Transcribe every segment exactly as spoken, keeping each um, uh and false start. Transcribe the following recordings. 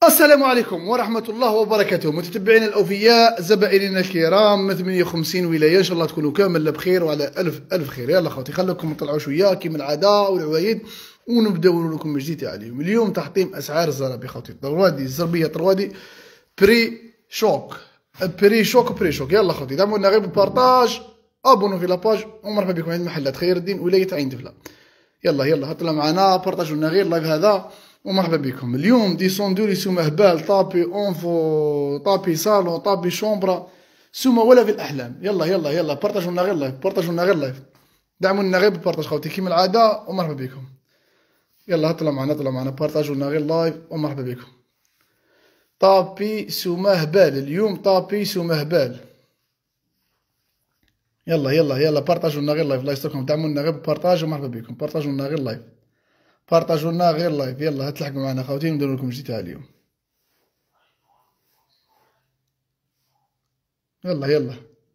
السلام عليكم ورحمة الله وبركاته، متتبعينا الأوفياء، زبائننا الكرام من ثمانية وخمسين ولاية، إن شاء الله تكونوا كامل بخير وعلى ألف ألف خير. يلا خوتي خليكم نطلعوا شوية كيما العادة والعوايد ونبداو لكم من جديد تاع اليوم. اليوم تحطيم أسعار الزرابي خوتي، طروادي الزربية طروادي بري شوك بري شوك بري شوك. يلا خوتي دعمونا غير بالبارطاج، ابونو في لاباج، ومرحبا بكم عند محلات خير الدين ولاية عين دفلة. يلا يلا هطلع معنا بارطاجوا لنا غير لايف هذا ومرحبا بكم. اليوم ديسوندو لي سوما هبال، طابي اونفو، طابي صالون، طابي شومبرا، سوما ولا في الاحلام. يلا يلا يلا بارطاجوا لنا غير لايف، بارطاجوا لنا غير لايف، دعمونا غير بالبارطاج خوتي كيما العاده ومرحبا بكم. يلا هطلع معنا طلع معنا بارطاجوا لنا غير لايف ومرحبا بكم. طابي سوما هبال اليوم، طابي سوما هبال. يلا يلا يلا بارطاجوا لنا غير لايف، الله يستركم دعمونا غير بالبارطاج ومرحبا بكم. بارطاجوا لنا غير لايف، بارطاجوا لنا غير لايف. يلا تلحقوا معنا خوتي ونديروا لكم جديد تاع اليوم. يلا يلا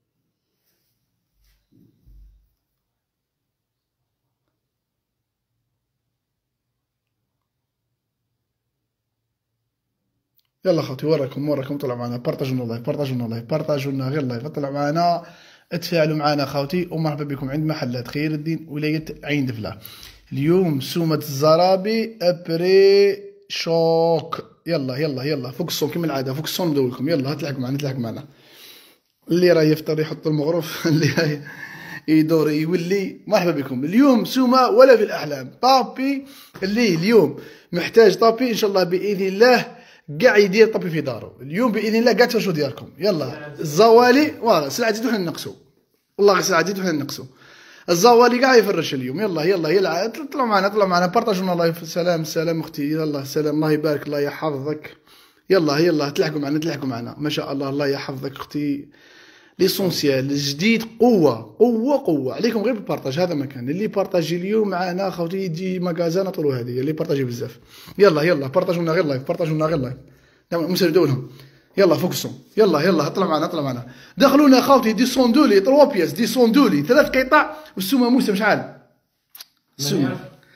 يلا خوتي وراكم وراكم طلعوا معنا، بارطاجوا لنا لايف، بارطاجوا لنا لايف، بارطاجوا لنا غير لايف، طلعوا معنا، اتفاعلوا معنا خوتي ومرحبا بكم عند محلات خير الدين ولاية عين دفلة. اليوم سومة الزرابي ابري شوك. يلا يلا يلا فوق الصون كيما العاده، فوق الصون ندور لكم. يلا تلحقوا معنا تلحقوا معنا. اللي راه يفطر يحط المغرف، اللي راهي يدور يولي. مرحبا بكم. اليوم سومة ولا في الاحلام، طابي اللي اليوم محتاج طابي ان شاء الله باذن الله كاع يدير طابي في دارو اليوم باذن الله، كاع تفرشوا ديالكم. يلا الزوالي فوالا سلعه تزيدو حنا نقصو، والله غير سلعه تزيدو حنا نقصو، الزوالي كاع يفرش اليوم. يلا يلا يلا طلعوا معنا طلعوا معنا بارطاجوا لنا لايف. سلام سلام اختي، يلا سلام، الله يبارك، الله يحفظك. يلا يلا تلحقوا معنا تلحقوا معنا، ما شاء الله، الله يحفظك اختي. ليسونسيال الجديد قوه قوه قوه عليكم غير بالبارطاج. هذا مكان اللي بارطاجي اليوم معنا خوتي يجي مكازان طولوا هذه اللي بارطاجي بزاف. يلا يلا بارطاجوا لنا غير لايف، بارطاجوا لنا غير لايف، مسردوا لهم. يلا فوكسون يلا يلا طلع معنا طلع معنا. دخلونا خاوتي ديسوندو لي ثلاث بياس، ديسوندو لي ثلاث قطع والسومه موسى شحال؟ السومه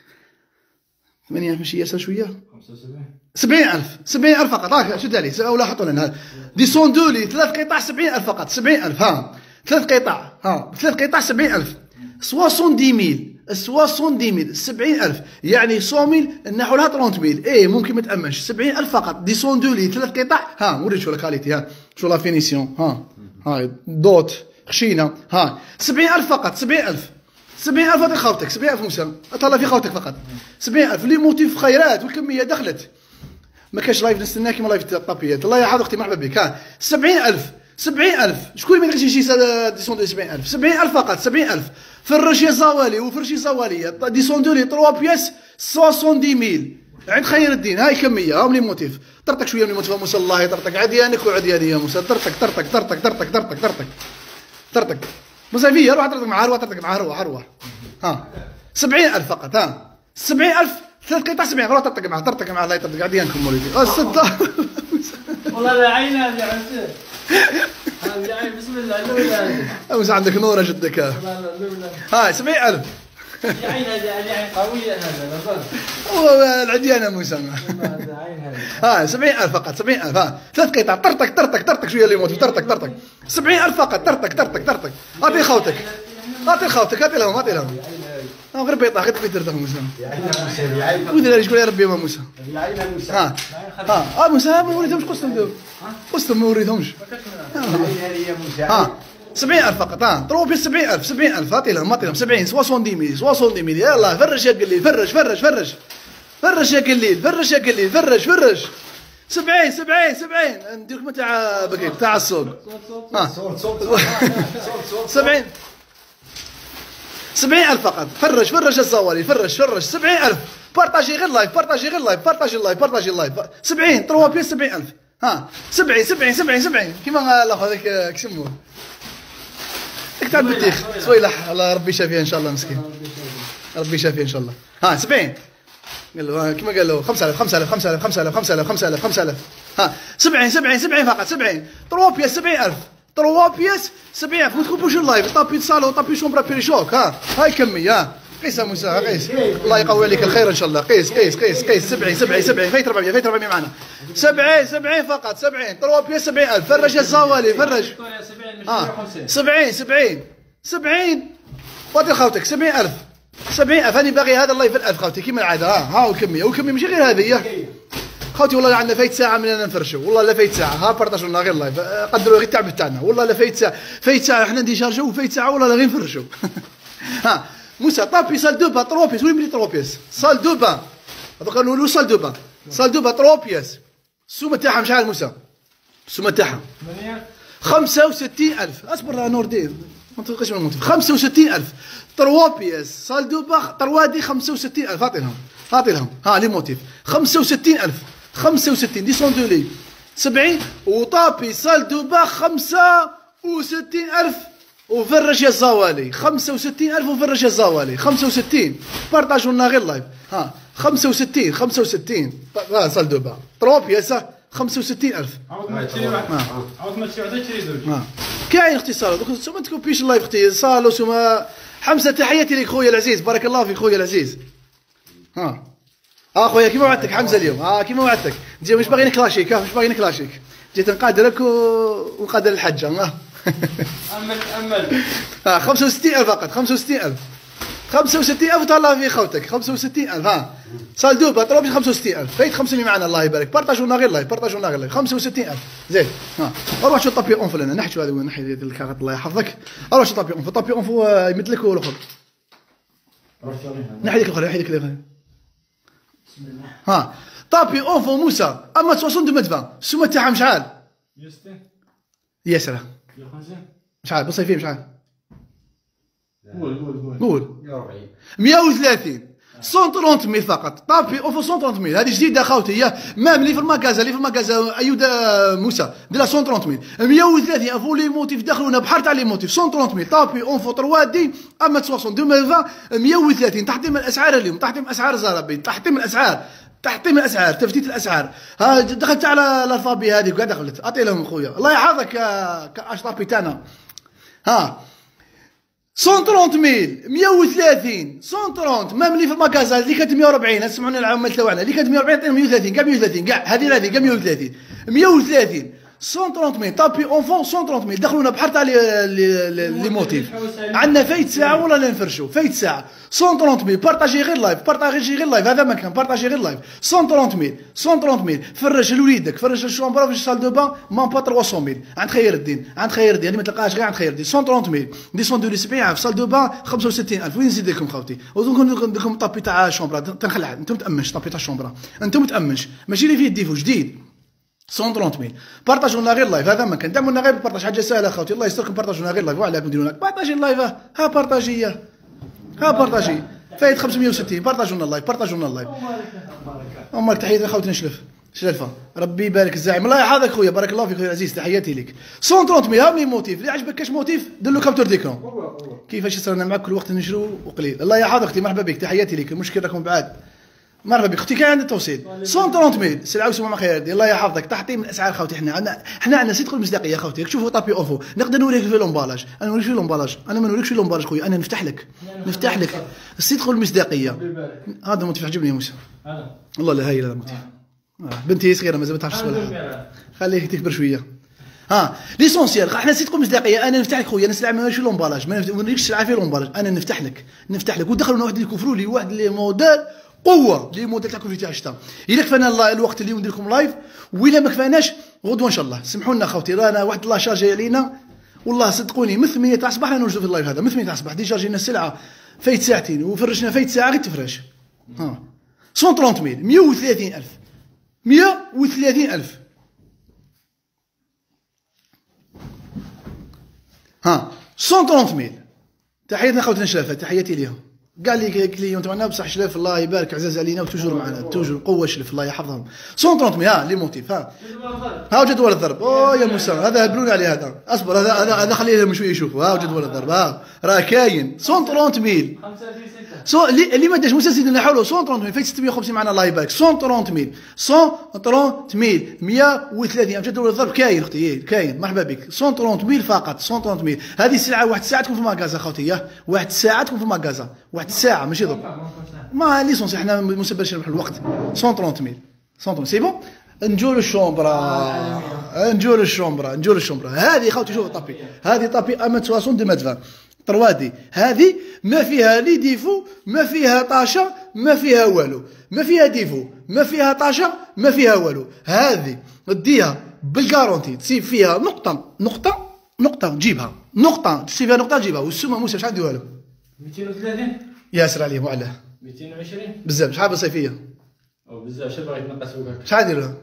ثمانية ألف ماشي ياسر شويه؟ خمسة وسبعين سبعين ألف سبعين ألف فقط. هاك شد عليه ولا حطوا لنا ديسوندو لي ثلاث قطع سبعين ألف فقط، سبعين ألف. ها ثلاث قطع، ها ثلاث قطع سبعين ألف، سبعين ميل سبعين ميل سبعين ألف، يعني مية ميل نحو لها ثلاثين ميل. ايه ممكن ما تامنش، سبعين ألف فقط. ديسوندو لي ثلاث قطع. ها وريت شو لا كاليتي، ها شو لا فينيسيون، ها هاي دوت خشينه، ها سبعين ألف فقط، سبعين ألف سبعين ألف هذه خاوتك، سبعين ألف موسى اطلع في خاوتك فقط، سبعين ألف. لي موتيف خيرات والكميه دخلت، ما كاش لايف نستنى كيما لايف تاع الطابيات. الله يحفظ اختي مرحبا بك. ها سبعين ألف سبعين ألف، شكون ما يقدرش يجي ديسوندو سبعين ألف، سبعين ألف فقط، سبعين ألف. فرش يا زوالي وفرشي زواليه، ديسوندو لي ثلاث بياس سبعين ميل عند خير الدين. هاي كميه، هاهم لي موتيف. طرطق شويه من الموتيف موسى، الله يطرطق عديانك وعدياني يا موسى. طرطق طرطق طرطق طرطق طرطق طرطق طرطق موسى فيا، روح طرطق معاه، روح طرطق معاه، روح روح. ها سبعين ألف فقط. ها سبعين ألف ثلاث قطع سبعين، روح طرطق معاه طرطق معاه، الله يطرطق عديانكم وليدي. الصدق والله لا عين هذه يا عسير، هذه عين بسم الله الاولى. موسى عندك نوره جدك. ها ها سبعين ألف يا عين هذه عين قويه هذا والله العديان يا موسى. عين ها سبعين ألف فقط، سبعين ألف. ها ثلاث قطع، طرطق طرطق طرطق شويه اللي يموت، طرطق طرطق سبعين ألف فقط، طرطق طرطق طرطق. اعطي خوتك اعطي خوتك اعطي لهم اعطي لهم. غير بيطلع غير في ترتاح موسى. وذا شكون يا ربي يا موسى. ها ها اه موسى ما وريتهمش قصتهم دابا، قصتهم ما وريتهمش. ها سبعين ألف فقط. ها طروبي سبعين ألف سبعين ألف، اعطي لهم اعطي لهم سبعين سبعين ميل سبعين ميل. يلا فرش يا قليل، فرش فرش فرش فرش يا قليل، فرش يا قليل، فرش فرش. سبعين سبعين سبعين ندير لكم تاع بكيت تاع الصوت. ها سبعين سبعين ألف فقط. فرش فرش الزوالي، فرش فرش سبعين ألف. بارطاجي غير لايف، بارطاجي غير لايف، بارطاجي اللايف، بارطاجي اللايف. سبعين ثلاث بياس سبعين ألف. ها سبعين سبعين سبعين سبعين كيما الاخ هذاك كسموه ديك تاع البطيخ صويلح، الله ربي يشافيه ان شاء الله مسكين، ربي يشافيه ان شاء الله. ها سبعين قال له كيما قال له خمسة آلاف خمسة آلاف خمسة آلاف خمسة آلاف خمسة آلاف خمسة آلاف خمسة آلاف. ها سبعين سبعين سبعين فقط، سبعين ثلاث بياس سبعين ألف، ثلاث بياس سبعين ألف. ما تكبوش اللايف، طابي صالون طابي شومبرا بيري شوك. ها هاي كميه. ها قيس موسى قيس، الله يقوي عليك الخير ان شاء الله. قيس قيس قيس قيس سبعين سبعين سبعين فايت أربعمية فايت أربعمية معنا. سبعين سبعين فقط سبعين ثلاثة بياس سبعين ألف. فرج يا الزوالي فرج. اه سبعين سبعين سبعين واعطي خوتك سبعين ألف سبعين ألف. هاني باغي هذا الله يفل ألف خوتي كيما العاده. ها ها الكميه والكميه ماشي غير هذه خوتي. والله عندنا فايت ساعه من انا نفرشوا والله لا فايت ساعه. ها بارطاجوا لنا غير اللايف قدروا غير التعب تاعنا والله لا فايت ساعه. فايت ساعه حنا نديشارجو وفايت ساعه والله لا غير نفرشوا. ها موسى طابي سال دو با تروا بيس. وين بلي تروا بيس سال دو با هذوك نقولوا سال دو با سال دو با تروا بيس. السومه تاعها شحال موسى؟ السومه تاعها خمسة وستين ألف. اصبر نور دير ما تلقاش من الموتيف. خمسة وستين ألف تروا بيس سال دو با تروا دي خمسة وستين ألف. اعطي لهم اعطي لهم ها لي موتيف خمسة وستين ألف خمسة وستين ديسوندو لي سبعين وطابي سال دو با خمسة وستين ألف وفرش يا الزوالي. خمسة وستين ألف وفرش يا الزوالي. خمسة وستين بارطاجوا لنا غير لايف. ها خمسة وستين خمسة وستين ها سال دو با تروا بياسة خمسة وستين ألف. عاود ما تشري واحد عاود ما تشري واحد تشري زوج. كاين اختي سالو دوك ما تكوبيش اللايف اختي سالو سما حمزه. تحياتي لك خويا العزيز بارك الله فيك خويا العزيز. ها اه خويا كيما وعدتك حمزه اليوم. اه كيما وعدتك جي مش باغي نكلاشيك. مش باغي نكلاشيك جيت نقادرك ونقادر الحجه. اه امل امل. اه خمسة وستين ألف فقط خمسة وستين ألف خمسة وستين ألف تهلا في خوتك خمسة وستين ألف. ها سال دوبا طلب خمسة وستين ألف. فايت خمسة معنا الله يبارك. بارطاجوا لنا غير لايف بارطاجوا لنا غير لايف. خمسة وستين ألف زين. ها اروح شو طابي اونف لنا نحشوا هذا نحي الكارت الله يحفظك. اروح شو طابي اونف طابي اونف يمد لك والاخر نحي لك الاخر نحي لك الاخر. ها طابي اونف موسى اما ستين دو مدفع السومه تاعها شحال؟ يا سلام شحال بالصيفيه شحال؟ قول قول قول مية وثلاثين مية وثلاثين ميل فقط. طابي اوفو مية وثلاثين ميل هذه جديده خاوتي. هي مام اللي في المكازا اللي في المكازا ايوب موسى دير مية وثلاثين ميل مية وثلاثين افو لي موتيف دخلونا بحر تاع لي موتيف مية وثلاثين ميل. طابي اونفو تروا دي اما ستين دو ميل مية وثلاثين. تحطيم الاسعار اليوم تحطيم اسعار زرابي تحطيم الاسعار تحطيم الاسعار تفتيت الاسعار. ها دخلت على الالفابي هذه وقاعد دخلت اعطي لهم خويا الله يحفظك كاشطابي تاعنا. ها مية وثلاثين ميل مية وثلاثين مية وثلاثين مام اللي في المكازا اللي كانت مية وأربعين سمعونا العمال تاعنا اللي كانت مية وأربعين عطينا مية وثلاثين كاع مية وثلاثين كاع هذه هذه كاع مية وثلاثين مية وثلاثين مية وثلاثين ميل. طابي اونفون مية وثلاثين ميل دخلونا بحر تاع لي موتيف. عندنا فايت ساعه ولا لا نفرشوا فايت ساعه مية وثلاثين ميل. بارطاجي غير لايف بارطاجي غير لايف هذا مكان بارطاجي غير لايف. مية وثلاثين ميل مية وثلاثين ميل فرش لوليدك فرش الشومبرا في الصال دو بان مان با ثلاثمية ميل عند خير الدين عند خير الدين اللي ما تلقاهاش غير عند خير الدين. مية وثلاثين ميل ديسوندو لي سبعين في الصال دو بان خمسة وستين ألف. وين نزيد لكم خوتي ودوك لكم طابي تاع الشومبرا تنخلع انتم تامنش طابي تاع الشومبرا انتم تامنش ماشي اللي فيه ديفو جديد مية وثلاثين ميل. بارطاجوا لنا غير لايف هذا مكان دعموا لنا غير بارطاج حاجه سهله خوتي الله يستركم. بارطاجوا لنا غير لايف وعليكم ديروا لنا بارطاجي اللايف ها بارطاجيه ها بارطاجي فايت خمسمية وستين. بارطاجوا لنا اللايف بارطاجوا لنا اللايف. امك تحياتي خوتي نشلف شلفه ربي يبارك الزعيم الله يحفظك خويا بارك الله فيك خويا العزيز تحياتي لك. مية وثلاثين ميل هاو لي موتيف اللي عجبك كاش موتيف دير له كابتور ديكرون كيفاش صرنا معك كل وقت نشرو وقليل. الله يحفظك اختي مرحبا بك تحياتي لك. المشكل راكم بعاد مرحبا بك اختي كاين عندنا توصيل مية وثلاثين ميل سلعه وسمع ما خير الله يحفظك. تحطيم الاسعار خوتي حنا عندنا حنا عندنا صدق المصداقيه خوتي. شوفوا طابي اوفو نقدر نوريك في لومبالاج انا نوريك في لومبالاج انا ما نوريكش في لومبالاج خويا انا نفتح لك نفتح لك الصدق والمصداقيه. هذا الموتيف عجبني موسى والله لا هايل هذا الموتيف. بنتي صغيره مازال ما تعرفش تسولها خليك تكبر شويه. ها ليسونسيال حنا صدق المصداقيه انا نفتح لك خويا انا سلعه ماشي لومبالاج ما نوريكش السلعه في لومبالاج انا نفتح لك نفتح لك. ودخلوا واحد اللي يكفروا لي واحد اللي موديل قوه لي موديل تاع كل تاع الشتاء. الا كفانا الوقت اليوم ندير لكم لايف وإلا ما كفاناش غدوه ان شاء الله. سمحوا لنا خوتي رانا واحد الله شارجي علينا والله صدقوني من ثمانية تاع الصباح رانا نوجدوا في اللايف هذا من ثمانية تاع الصباح ديجا جينا السلعه فايت ساعتين وفرشنا فايت ساعه غير تفرش. ها مية وثلاثين ميل مية وثلاثين ألف مية وثلاثين ألف. ها مية وثلاثين ميل تحياتنا خوتنا شلافه تحياتي ليهم قال لي كليون تاعنا بصح شلاف الله يبارك عزاز علينا وتوجور معنا توجور قوه شلف الله يحفظهم. مية وثلاثين ميل ها لي موتيف ها ها جدول الضرب. اوه يا موسى هذا هبلوني عليه هذا اصبر هذا هذا هذا خليه لهم شويه يشوفوا. ها جدول الضرب ها راه كاين مية وثلاثين ميل سو اللي اللي ما داش موسى زيد نحاولوا مية وثلاثين ميل فايت ستمية وخمسين معنا الله يبارك. مية وثلاثين ميل مية وثلاثين ميل مية وثلاثين جدول الضرب كاين اختي كاين مرحبا بك. مية وثلاثين ميل فقط مية وثلاثين ميل. هذه السلعه واحد الساعه تكون في المكازا خوتي واحد الساعه تكون في المكازا واحد الساعه ماشي ضرب ما ليسونسي حنا مسبرش نربحوا الوقت. مية وثلاثين ميل مية وثلاثين سي بون نجول الشومبرا نجول الشومبرا نجول الشومبرا هذه خوتي شوفوا طابي هذه طابي اما ثلاثين دو متر طروادي هذه ما فيها لي ديفو ما فيها طاشا ما فيها والو ما فيها ديفو ما فيها طاشا ما فيها والو هذه ديها بالكارونتي تسيب فيها نقطه نقطه نقطه تجيبها نقطه تسيب فيها نقطه تجيبها والسومه موسى شحال نديروها له مئتين وثلاثين ياسر عليهم وعلاه مئتين وعشرين بزاف شحال بالصيفيه او بزاف شنو باغي تنقص وكاك شحال نديروها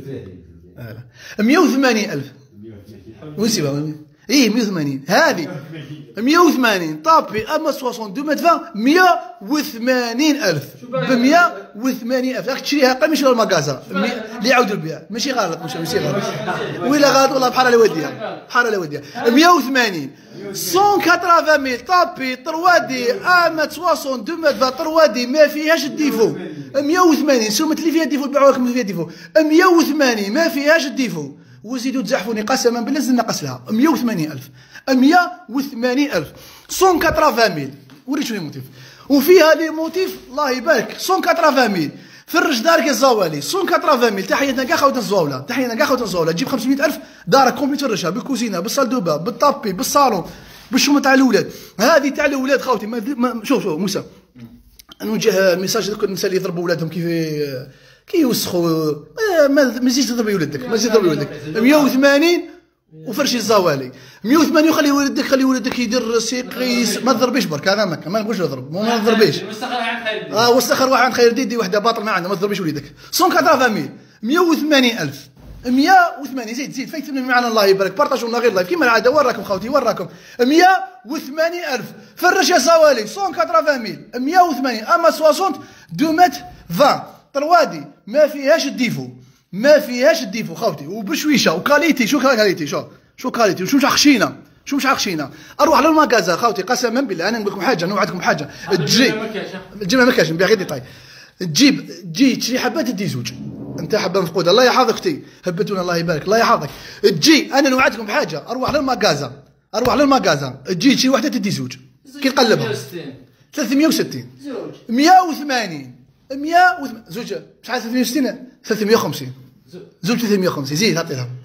مئة وثمانين ألف وين سيبها ايه مئة وثمانين هذه مئة وثمانين طابي اما ثلاثين دو متر مئة وثمانين ألف ب مئة وثمانين ألف راك تشريها قال ماشي المكازا اللي يعاودوا البيع ماشي غلط ماشي ماشي غلط ولا غلط والله بحال على وديها بحال على وديها مئة وثمانين مئة وثمانين ميل طابي طروادي اما ثلاثين دو متر طروادي ما فيهاش الديفو مئة وثمانين سومت اللي فيها الديفو تبيعوها لكم فيها الديفو مئة وثمانين ما فيهاش الديفو وزيدوا تزحفوني قسما بالله زدنا نقص لها مئة وثمانين ألف مئة وثمانين ألف مئة وثمانين ميل وريت شنو الموتيف وفيها لي موتيف الله يبارك مئة وثمانين ميل فرش دارك الزوالي مئة وثمانين ميل تحياتنا كاع خوتنا الزواوله تحياتنا كاع خوتنا الزواوله تجيب خمسمئة ألف دارك كومبليت تفرشها بالكوزينه بالصالدوبه بالطابي بالصالون بالشومه تاع الاولاد هذه تاع الاولاد خوتي ما شوف شوف موسى نوجه ميساج لكل النساء اللي يضربوا ولادهم كيف كي يوسخوا ما ما تزيدش تضرب ولدك ما تزيدش تضرب ولدك مئة وثمانين وفرشي الزوالي مئة وثمانين وخلي ولدك خلي ولدك يدير سيقيس ما تضربيش برك هذا ما ما نقولش نضرب ما نضربيش اه واستخر واحد عند خير ديدي وحده باطل ما عندها ما تضربيش وليدك مئة وثمانين ميل مئة وثمانين ألف مئة وثمانين زيد زيد فايت معنا الله يبارك بارطاجونا غير لايف كيما العاده وين راكم خوتي وين راكم مئة وثمانين ألف فرش يا زوالي مئة وثمانين ميل مئة وثمانين اما ثلاثين دو متر عشرين طروادي ما فيهاش الديفو ما فيهاش الديفو خوتي وبشويشه وكاليتي شو كاليتي شو شو كاليتي وشو مش خشينه شو مش خشينه اروح للمكازا خوتي قسما بالله انا نقول لكم حاجه نوعدكم حاجه تجي تجيب ما كاش نبيع غير ديطاي تجيب تجي تشري حبات تدي زوج انت حبه مفقوده الله يحفظك اختي هبتونا الله يبارك الله يحفظك تجي انا نوعدكم بحاجه اروح للمكازا اروح للمكازا تجي تشري وحده تدي زوج كي نقلبها ثلاثمئة وستين مئة وثمانين مئة وثمانين زوج شحال ثلاثمئة وستين ثلاثمئة وخمسين زوج ثلاثمئة وخمسين زيد عطي لهم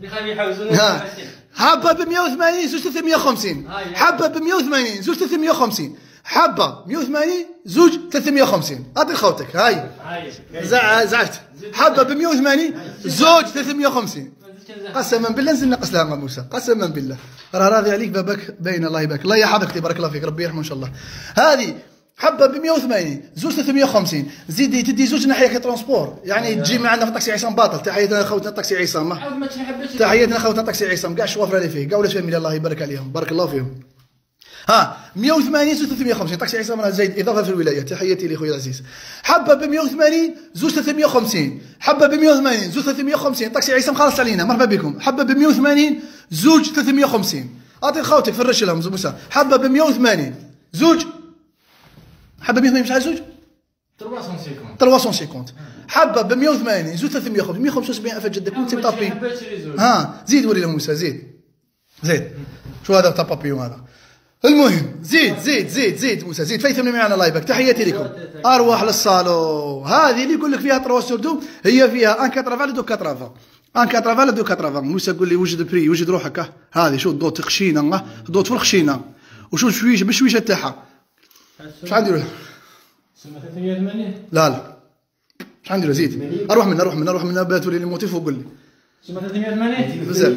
حبه ب مئة وثمانين زوج ثلاثمئة وخمسين حبه ب مئة وثمانين زوج ثلاثمئة وخمسين حبه مئة وثمانين زوج ثلاثمئة وخمسين اعطي لخوتك هاي زعلت حبه ب مئة وثمانين زوج ثلاثمئة وخمسين قسما بالله نزل نقص لها موسى قسما بالله راه راضي عليك بابك باين الله يبارك الله يحفظك تبارك الله فيك ربي يرحمه ان شاء الله هذه حبه ب مئة وثمانين زوج ثلاثمئة وخمسين زيدي تدي زوج ناحيه كترونسبور يعني تجي معنا في طاكسي عصام باطل تحياتنا خوتنا طاكسي عصام تحياتنا خوتنا طاكسي عصام كاع الشوافر اللي فيه كاع ولاد فاميليا الله يبارك عليهم بارك الله فيهم ها مئة وثمانين زوج ثلاثمئة وخمسين طاكسي عصام راه زايد اضافه في الولايه تحياتي لخويا العزيز حبه ب مئة وثمانين زوج ثلاثمئة وخمسين حبه ب مئة وثمانين زوج ثلاثمئة وخمسين طاكسي عصام خلص علينا مرحبا بكم حبه ب مئة وثمانين زوج ثلاثمئة وخمسين اعطي لخوتك فرش لهم موسى حبه ب مئة وثمانين زوج حبه ب مئة وثمانين شحال زوج ثلاثمئة وخمسين حبه ب مئة وثمانين زوج ثلاثمئة وخمسين مئة وخمسة وسبعين ألف جدك كنت طابي ها زيد وري لهم موسى زيد زيد شو هذا تاع بابيون هذا المهم زيد زيد زيد زيد موسى زيد فايتمني معنا الله يبارك تحياتي لكم ارواح للصالو هذه اللي يقول لك فيها تروا سور دو هي فيها ان كاترافال دو كاترافا ان كاترافال دو كاترافا موسى قول لي وجد بري وجد روحك هذه شو دوت خشينه دوت في الخشينه وشو شويش بشويشه تاعها شحال نديرو ثلاثمئة وثمانين لا لا شحال نديرو زيد اروح منا اروح منا اروح منا باتوا لي الموتيف وقول لي ثلاثمئة وثمانين بزاف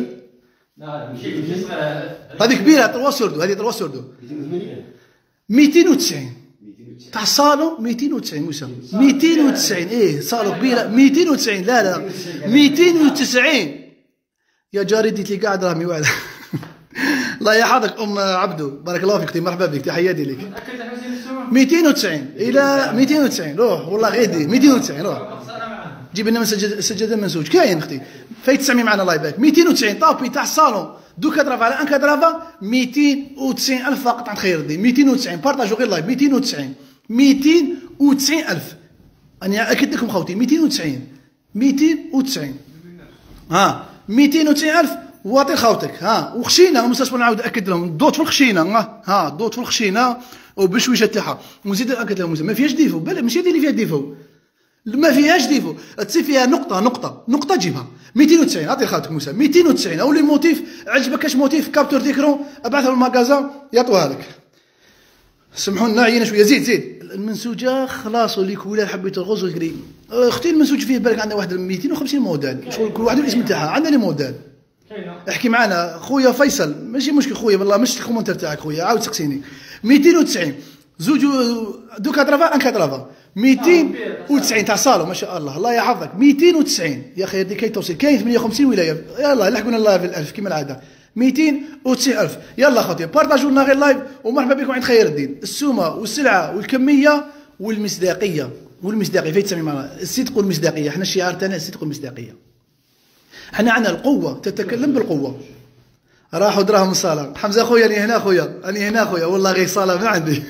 هذه كبيره تروا سوردو هذه تروا سوردو مئتين وتسعين تاع الصالون مئتين وتسعين موسى مئتين وتسعين ايه صالون كبيره مئتين وتسعين لا لا مئتين وتسعين يا جاري ديت لي قاعد رامي واعد الله يحفظك ام عبدو بارك الله فيك مرحبا بك تحياتي لك مئتين وتسعين الى مئتين وتسعين روح والله غيدي مئتين وتسعين روح جيب لنا سجاده منسوج كاين اختي فايت تسمي معنا الله يبارك مئتين وتسعين طابي تاع الصالون دو كادرافا على ان كادرافا مئتين وتسعين ألف فقط عند خير الدين مئتين وتسعين بارطاجو غير لايف مئتين وتسعين مئتين وتسعين ألف أنا أكد لكم خوتي مئتين وتسعين مئتين وتسعين ها مئتين وتسعين ألف واعطي لخوتك ها وخشينه مستشفى نعاود ناكد لهم دوت في الخشينه ها دوت في الخشينه وبشويشه تاعها ونزيد ناكد لهم ما فيهاش ديفو بلا ماشي هذه اللي فيها ديفو ما فيهاش ديفو، تصير فيها نقطه نقطه نقطه تجيبها. مئتين وتسعين عطي خالتك موسى مئتين وتسعين. او لي موتيف عجبك اش موتيف كابتور ديكرون ابعثها للماغازان يعطوها لك. سمحوا لنا عينا شويه. زيد زيد المنسوجه خلاص اللي كولار حبيت الغوز والكريم. اختي المنسوج فيه بالك عندنا واحد مئتين وخمسين موديل، شغل كل واحد والاسم تاعها. عندنا لي موديل. احكي معنا خويا فيصل ماشي مشكل خويا والله مش الكومونتير تاعك خويا عاود سقسيني. مئتين وتسعين زوج دو كاترافا ان كاترافا مئتين وتسعين تاع صالو ما شاء الله الله يحفظك. مئتين وتسعين يا خير دي كي توصل كاين ثمانية وخمسين ولايه. يلا لحقونا الله في الالف كما العاده. مئتين وتسعين ألف. يلا خوتي بارطاجوا لنا غير لايف ومرحبا بكم عند خير الدين. السومه والسلعه والكميه والمصداقيه والمصداقيه فايت تسمي معنا الصدق والمصداقيه. احنا الشعار تاعنا الصدق والمصداقيه. احنا عندنا القوه تتكلم بالقوه. راحوا دراهم الصاله. حمزه خويا راني هنا خويا راني هنا خويا والله غير صاله من عندي.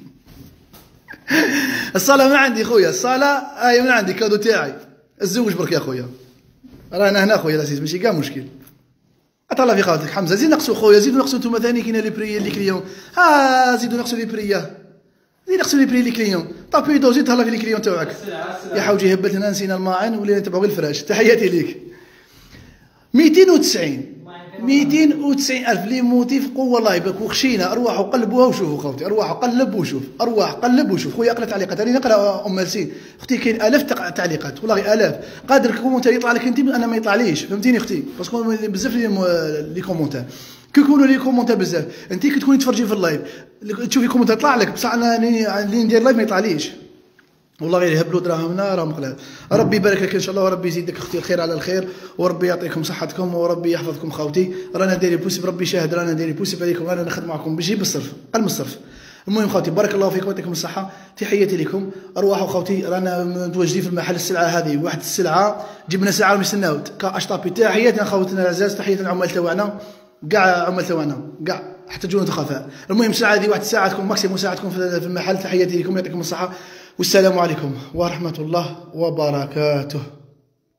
الصاله من عندي خويا الصاله هاي من عندي كادو تاعي. الزوج برك يا خويا رانا هنا خويا العزيز ماشي كاع مشكل. اتهلا في خاطرك حمزه. زيد نقصوا خويا زيدوا نقصوا انتم ثاني كاين لي بري لي كليون. ها زيدوا نقصوا لي بريه زيد نقصوا لي بري لي كليون. طابيدو زيد تهلا في لي كليون تاعك. يا حوجي هبت لنا نسينا الماعن ولينا نتبعوا غير الفراش. تحياتي ليك. مئتين وتسعين مئتين وتسعين ألف لي موتيف قوه الله يبارك وخشينا. ارواحوا قلبوها وشوفوا خوتي ارواحوا قلب وشوف ارواح قلب وشوف. خويا اقرا تعليقات راني نقرا ام لسين اختي كاين الاف تعليقات والله الاف. قادر الكومونتير يطلع لك انت انا ما يطلعليش فهمتيني اختي باسكو بزاف لي كومونتير كي يكونوا لي كومونتير بزاف انت كي تكوني تفرجي في اللايف تشوفي كومونتير يطلع لك بصح انا اللي ندير لايف ما يطلعليش والله غير يهبلوا دراهمنا راهم قلال. ربي يبارك لك ان شاء الله وربي يزيدك اختي الخير على الخير وربي يعطيكم صحتكم وربي يحفظكم خوتي. رانا دايرين بوسيب ربي شاهد رانا دايرين بوسيب عليكم رانا نخدم معكم بجيب الصرف قلم الصرف. المهم خوتي بارك الله فيكم يعطيكم الصحه. تحياتي لكم ارواحوا خوتي. رانا متواجدين في المحل السلعه هذه واحد السلعه جبنا سلعه ونستناو كاشطابي. تحياتنا خوتنا العزاز تحياتنا العمال تاعنا كاع عمال تاعنا كاع حتى تجونا خفاء. المهم السلعه هذه واحد الساعه تكون ماكسيموم ساعه تكون في المحل. تحياتي لكم يعطيكم الصحه والسلام عليكم ورحمه الله وبركاته.